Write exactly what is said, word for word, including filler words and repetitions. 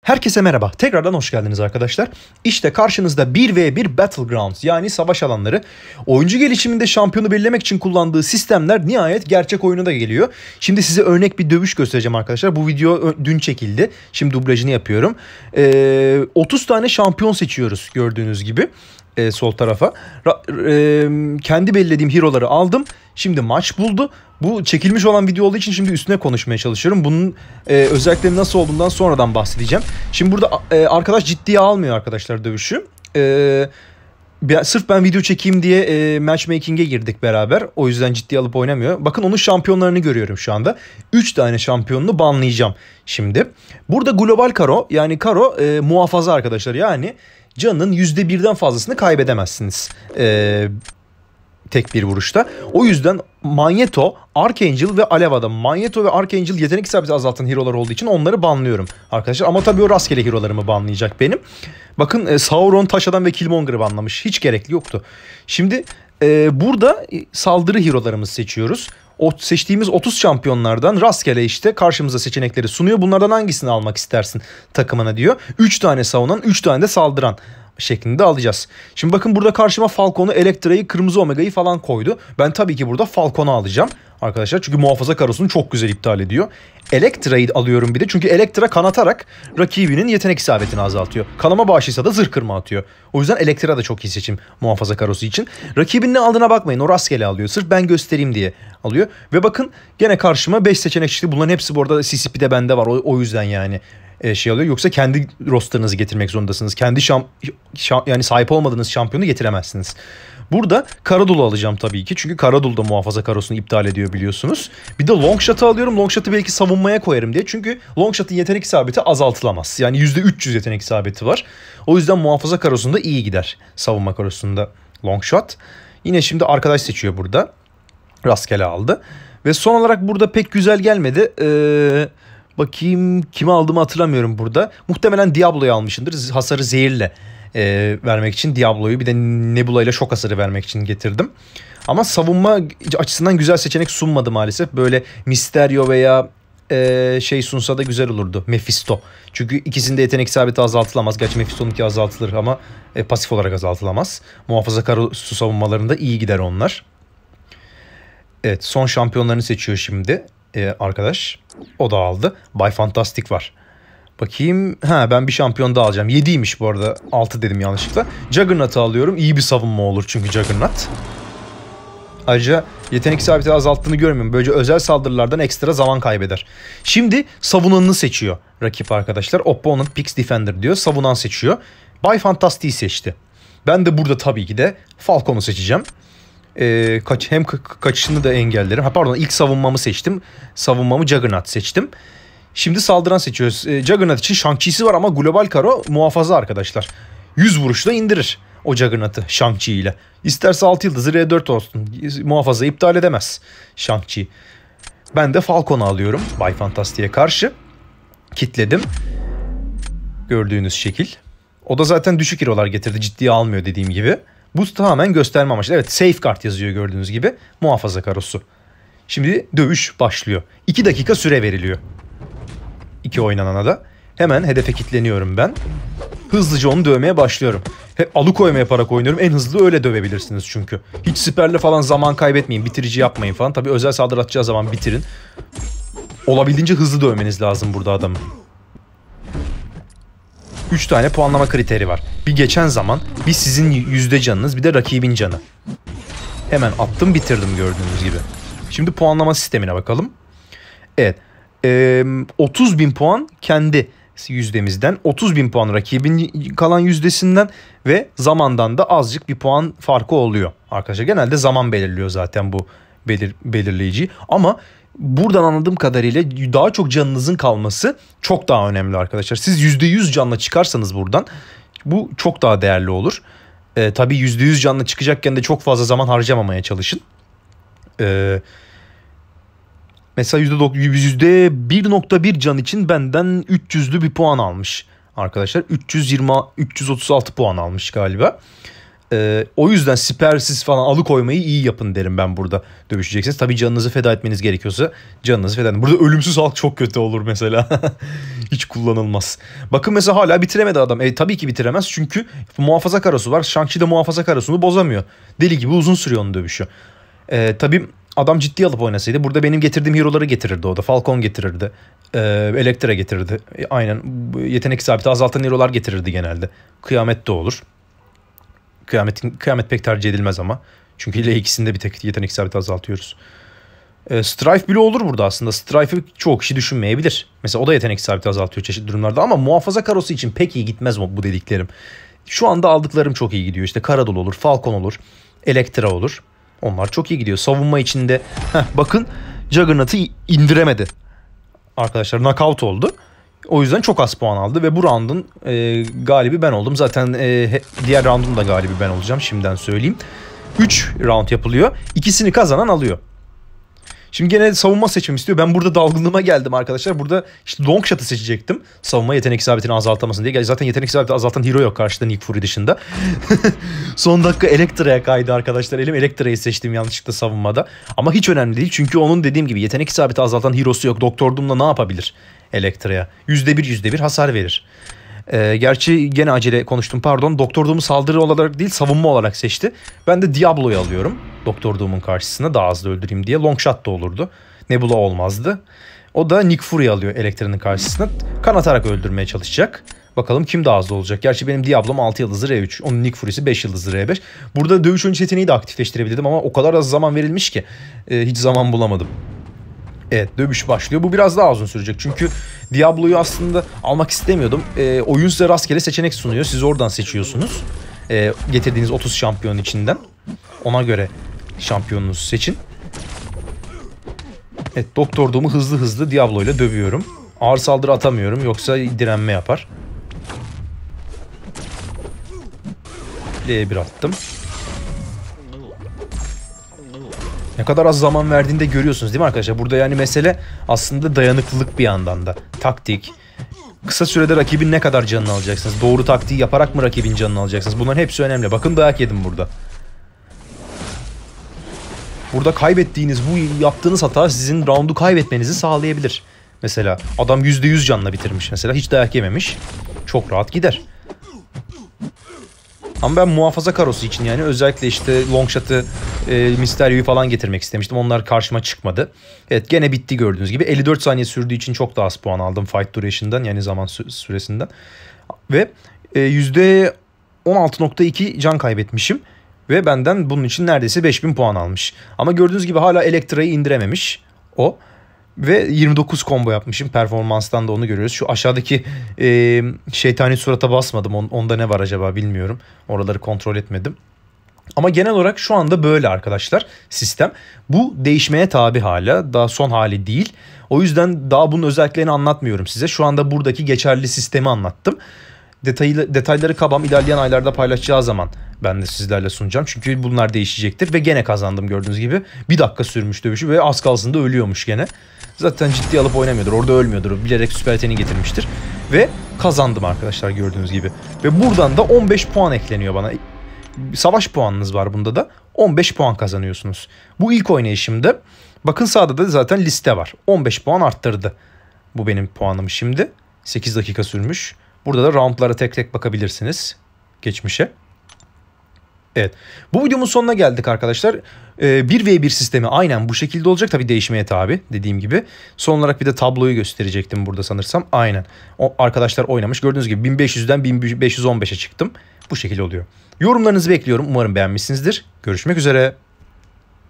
Herkese merhaba. Tekrardan hoş geldiniz arkadaşlar. İşte karşınızda bir ve bir Battlegrounds yani savaş alanları. Oyuncu gelişiminde şampiyonu belirlemek için kullandığı sistemler nihayet gerçek oyuna da geliyor. Şimdi size örnek bir dövüş göstereceğim arkadaşlar. Bu video dün çekildi. Şimdi dublajını yapıyorum. Ee, otuz tane şampiyon seçiyoruz gördüğünüz gibi. Ee, sol tarafa. Ra- e- kendi belirlediğim hero'ları aldım. Şimdi maç buldu. Bu çekilmiş olan video olduğu için şimdi üstüne konuşmaya çalışıyorum. Bunun e, özellikleri nasıl olduğundan sonradan bahsedeceğim. Şimdi burada e, arkadaş ciddiye almıyor arkadaşlar dövüşü. E, bir, sırf ben video çekeyim diye e, matchmaking'e girdik beraber. O yüzden ciddiye alıp oynamıyor. Bakın onun şampiyonlarını görüyorum şu anda. üç tane şampiyonunu banlayacağım şimdi. Burada global karo yani karo e, muhafaza arkadaşlar. Yani canının yüzde birden fazlasını kaybedemezsiniz. Eee... Tek bir vuruşta. O yüzden Magneto, Archangel ve Alev Adam. Magneto ve Archangel yetenek isabeti azaltan hero'lar olduğu için onları banlıyorum arkadaşlar. Ama tabii o rastgele hero'larımı banlayacak benim. Bakın e, Sauron, Taş Adam ve Killmonger'ı banlamış. Hiç gerekli yoktu. Şimdi e, burada saldırı hero'larımızı seçiyoruz. O seçtiğimiz otuz şampiyonlardan rastgele işte karşımıza seçenekleri sunuyor. Bunlardan hangisini almak istersin takımına diyor. üç tane savunan, üç tane de saldıran şeklinde alacağız. Şimdi bakın burada karşıma Falcon'u, Elektra'yı, Kırmızı Omega'yı falan koydu. Ben tabii ki burada Falcon'u alacağım arkadaşlar. Çünkü muhafaza karosunu çok güzel iptal ediyor. Elektra'yı alıyorum bir de. Çünkü Elektra kanatarak rakibinin yetenek isabetini azaltıyor. Kanama bağışıysa da zırh kırma atıyor. O yüzden Elektra da çok iyi seçim muhafaza karosu için. Rakibin ne aldığına bakmayın. O rastgele alıyor. Sırf ben göstereyim diye alıyor. Ve bakın gene karşıma beş seçenek çıktı. Bunların hepsi bu arada C C P'de bende var. O, o yüzden yani şey alıyor. Yoksa kendi rosterınızı getirmek zorundasınız. Kendi şam, şam yani sahip olmadığınız şampiyonu getiremezsiniz. Burada Karadul'u alacağım tabii ki. Çünkü Karadul da muhafaza karosunu iptal ediyor biliyorsunuz. Bir de Longshot'ı alıyorum. Longshot'ı belki savunmaya koyarım diye. Çünkü Longshot'ın yetenek isabeti azaltılamaz. Yani yüzde üç yüz yetenek isabeti var. O yüzden muhafaza karosunda iyi gider. Savunma karosunda Longshot. Yine şimdi arkadaş seçiyor burada. Rastgele aldı. Ve son olarak burada pek güzel gelmedi. Eee... Bakayım kimi aldığımı hatırlamıyorum burada. Muhtemelen Diablo'yu almışımdır. Hasarı zehirle e, vermek için Diablo'yu bir de Nebula ile şok hasarı vermek için getirdim. Ama savunma açısından güzel seçenek sunmadı maalesef. Böyle Mysterio veya e, şey sunsa da güzel olurdu. Mephisto. Çünkü ikisinde yetenek isabeti azaltılamaz. Gerçi Mephisto'nunki azaltılır ama e, pasif olarak azaltılamaz. Muhafaza karosu savunmalarında iyi gider onlar. Evet, son şampiyonlarını seçiyor şimdi. Ee, arkadaş o da aldı. Bay Fantastic var. Bakayım. Ha, ben bir şampiyon daha alacağım. yediymiş bu arada. altı dedim yanlışlıkla. Juggernaut'u alıyorum. İyi bir savunma olur çünkü Juggernaut. Ayrıca yetenek isabeti azalttığını görmüyorum. Böylece özel saldırılardan ekstra zaman kaybeder. Şimdi savunanını seçiyor rakip arkadaşlar. Opponent picks defender diyor. Savunan seçiyor. Bay Fantastic'i seçti. Ben de burada tabii ki de Falcon'u seçeceğim. Ee, kaç, hem ka- kaçışını da engellerim. Ha, pardon, ilk savunmamı seçtim. Savunmamı Juggernaut seçtim. Şimdi saldıran seçiyoruz. Ee, Juggernaut için Shang-Chi'si var ama global karo muhafaza arkadaşlar. yüz vuruşla indirir o Juggernaut'ı Shang-Chi ile. İsterse altı yıldızı R dört olsun. Muhafaza iptal edemez Shang-Chi. Ben de Falcon'u alıyorum Bay Fantastic'e karşı. Kitledim. Gördüğünüz şekil. O da zaten düşük hero'lar getirdi. Ciddiye almıyor dediğim gibi. Bu tamamen gösterme amaçlı. Evet, safeguard yazıyor gördüğünüz gibi. Muhafaza karosu. Şimdi dövüş başlıyor. iki dakika süre veriliyor. İki oynanana da. Hemen hedefe kilitleniyorum ben. Hızlıca onu dövmeye başlıyorum. Hep alıkoyma yaparak oynuyorum. En hızlı öyle dövebilirsiniz çünkü. Hiç siperle falan zaman kaybetmeyin. Bitirici yapmayın falan. Tabii özel saldırı atacağı zaman bitirin. Olabildiğince hızlı dövmeniz lazım burada adamı. üç tane puanlama kriteri var. Bir geçen zaman, bir sizin yüzde canınız, bir de rakibin canı. Hemen attım, bitirdim gördüğünüz gibi. Şimdi puanlama sistemine bakalım. Evet. Ee, otuz bin puan kendi yüzdemizden, otuz bin puan rakibin kalan yüzdesinden ve zamandan da azıcık bir puan farkı oluyor. Arkadaşlar genelde zaman belirliyor zaten bu belir belirleyici. Ama buradan anladığım kadarıyla daha çok canınızın kalması çok daha önemli arkadaşlar. Siz yüzde yüz canla çıkarsanız buradan bu çok daha değerli olur. Ee, tabii yüzde yüz canla çıkacakken de çok fazla zaman harcamamaya çalışın. Ee, mesela yüzde bir nokta bir can için benden üç yüzlü bir puan almış arkadaşlar. üç yüz yirmi üç yüz otuz altı puan almış galiba. Ee, o yüzden sipersiz falan alıkoymayı iyi yapın derim ben burada dövüşeceksiniz. Tabii canınızı feda etmeniz gerekiyorsa canınızı feda edin. Burada ölümsüz halk çok kötü olur mesela. Hiç kullanılmaz. Bakın mesela hala bitiremedi adam. E, tabii ki bitiremez çünkü muhafaza karosu var. Shang-Chi de muhafaza karosunu bozamıyor. Deli gibi uzun sürüyor onun dövüşü. E, tabii adam ciddi alıp oynasaydı burada benim getirdiğim hero'ları getirirdi o da. Falcon getirirdi. E, Elektra getirirdi. E, aynen yetenek isabeti azaltan hero'lar getirirdi genelde. Kıyamet de olur. Kıyametin, kıyamet pek tercih edilmez ama. Çünkü ile ikisinde bir tek yetenek isabeti azaltıyoruz. E, Strife bile olur burada aslında. Strife'ı çoğu kişi düşünmeyebilir. Mesela o da yetenek isabeti azaltıyor çeşitli durumlarda. Ama muhafaza karosu için pek iyi gitmez bu dediklerim. Şu anda aldıklarım çok iyi gidiyor. İşte Karadol olur, Falcon olur, Elektra olur. Onlar çok iyi gidiyor. Savunma içinde heh, bakın Juggernaut'ı indiremedi. Arkadaşlar knockout oldu. O yüzden çok az puan aldı ve bu round'un e, galibi ben oldum. Zaten e, diğer round'un da galibi ben olacağım. Şimdiden söyleyeyim. üç round yapılıyor. İkisini kazanan alıyor. Şimdi gene savunma seçmemi istiyor. Ben burada dalgınlığıma geldim arkadaşlar. Burada işte long shot'ı seçecektim. Savunma yetenek isabetini azaltamasın diye. Zaten yetenek isabeti azaltan hero yok karşıda Nick Fury dışında. Son dakika Elektra'ya kaydı arkadaşlar. Elim Elektra'yı seçtim yanlışlıkla savunmada. Ama hiç önemli değil. Çünkü onun dediğim gibi yetenek isabeti azaltan hero'su yok. Doktor Doom'la ne yapabilir Elektra'ya? yüzde bir yüzde bir hasar verir. Ee, gerçi gene acele konuştum pardon. Doktor Doom'u saldırı olarak değil savunma olarak seçti. Ben de Diablo'yu alıyorum. Doktor Doom'un karşısına daha hızlı öldüreyim diye. Long shot da olurdu. Nebula olmazdı. O da Nick Fury alıyor Elektra'nın karşısına. Kan atarak öldürmeye çalışacak. Bakalım kim daha hızlı olacak. Gerçi benim Diablo'm altı yıldızlı R üç. Onun Nick Fury'si beş yıldızlı R beş. Burada dövüş oyuncu yeteneği de aktifleştirebilirdim ama o kadar az zaman verilmiş ki e, hiç zaman bulamadım. Evet dövüş başlıyor. Bu biraz daha uzun sürecek. Çünkü Diablo'yu aslında almak istemiyordum. E, oyun size rastgele seçenek sunuyor. Siz oradan seçiyorsunuz. E, getirdiğiniz otuz şampiyon içinden. Ona göre şampiyonunuzu seçin. Evet Doktor Doom'u hızlı hızlı Diablo ile dövüyorum. Ağır saldırı atamıyorum. Yoksa direnme yapar. L'ye bir attım. Ne kadar az zaman verdiğinde görüyorsunuz değil mi arkadaşlar? Burada yani mesele aslında dayanıklılık bir yandan da. Taktik. Kısa sürede rakibin ne kadar canını alacaksınız? Doğru taktiği yaparak mı rakibin canını alacaksınız? Bunların hepsi önemli. Bakın dayak yedim burada. Burada kaybettiğiniz bu yaptığınız hata sizin roundu kaybetmenizi sağlayabilir. Mesela adam yüzde yüz canla bitirmiş mesela. Hiç dayak yememiş. Çok rahat gider. Ama ben muhafaza karosu için yani özellikle işte Longshot'ı, e, Mysterio'yu falan getirmek istemiştim. Onlar karşıma çıkmadı. Evet gene bitti gördüğünüz gibi. elli dört saniye sürdüğü için çok daha az puan aldım fight duration'dan yani zaman sü- süresinden. Ve e, yüzde on altı nokta iki can kaybetmişim. Ve benden bunun için neredeyse beş bin puan almış. Ama gördüğünüz gibi hala Elektra'yı indirememiş o. Ve yirmi dokuz combo yapmışım. Performanstan da onu görüyoruz. Şu aşağıdaki e, şeytani surata basmadım. On, onda ne var acaba bilmiyorum. Oraları kontrol etmedim. Ama genel olarak şu anda böyle arkadaşlar sistem. Bu değişmeye tabi hala. Daha son hali değil. O yüzden daha bunun özelliklerini anlatmıyorum size. Şu anda buradaki geçerli sistemi anlattım. Detaylı, detayları kabam ilerleyen aylarda paylaşacağı zaman ben de sizlerle sunacağım. Çünkü bunlar değişecektir ve gene kazandım gördüğünüz gibi. Bir dakika sürmüş dövüşü ve az kalsın da ölüyormuş gene. Zaten ciddi alıp oynamıyordur. Orada ölmüyordur. Bilerek süper yeteneği getirmiştir. Ve kazandım arkadaşlar gördüğünüz gibi. Ve buradan da on beş puan ekleniyor bana. Savaş puanınız var bunda da. on beş puan kazanıyorsunuz. Bu ilk oynayışımda. Bakın sağda da zaten liste var. on beş puan arttırdı. Bu benim puanım şimdi. sekiz dakika sürmüş. Burada da roundlara tek tek bakabilirsiniz. Geçmişe. Evet. Bu videomun sonuna geldik arkadaşlar. Ee, bir ve bir sistemi aynen bu şekilde olacak. Tabii değişmeye tabi dediğim gibi. Son olarak bir de tabloyu gösterecektim burada sanırsam. Aynen. O, arkadaşlar oynamış. Gördüğünüz gibi bin beş yüzden bin beş yüz on beşe çıktım. Bu şekilde oluyor. Yorumlarınızı bekliyorum. Umarım beğenmişsinizdir. Görüşmek üzere.